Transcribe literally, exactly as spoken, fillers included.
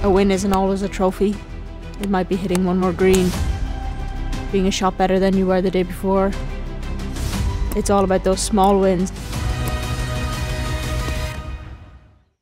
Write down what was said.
A win isn't always a trophy. It might be hitting one more green, being a shot better than you were the day before. It's all about those small wins